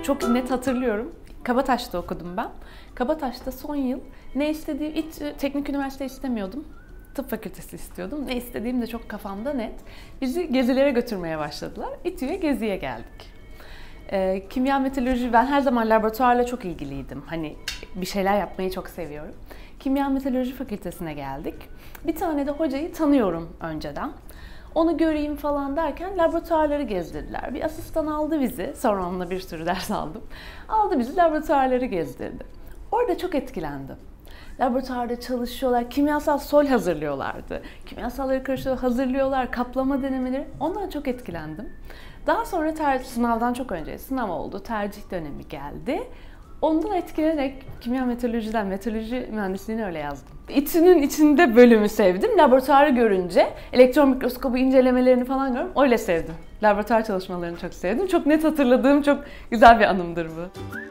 Çok net hatırlıyorum. Kabataş'ta okudum ben. Kabataş'ta son yıl ne istediğim, teknik üniversite istemiyordum. Tıp fakültesi istiyordum. Ne istediğim de çok kafamda net. Bizi gezilere götürmeye başladılar. İTÜ'ye geziye geldik. Kimya, metalürji, ben her zaman laboratuvarla çok ilgiliydim. Hani bir şeyler yapmayı çok seviyorum. Kimya, metalürji fakültesine geldik. Bir tane de hocayı tanıyorum önceden. Onu göreyim falan derken laboratuvarları gezdirdiler. Bir asistan aldı bizi, sonra onunla bir sürü ders aldım. Aldı bizi laboratuvarları gezdirdi. Orada çok etkilendim. Laboratuvarda çalışıyorlar, kimyasal sol hazırlıyorlardı. Kimyasalları karıştırıyorlar, hazırlıyorlar, kaplama denemeleri. Ondan çok etkilendim. Daha sonra sınavdan çok önce sınav oldu, tercih dönemi geldi. Ondan etkilenerek kimya metalürjiden metalürji mühendisliğini öyle yazdım. İTÜ'nün içinde bölümü sevdim. Laboratuvarı görünce elektron mikroskobu incelemelerini falan gördüm. Öyle sevdim. Laboratuvar çalışmalarını çok sevdim. Çok net hatırladığım çok güzel bir anımdır bu.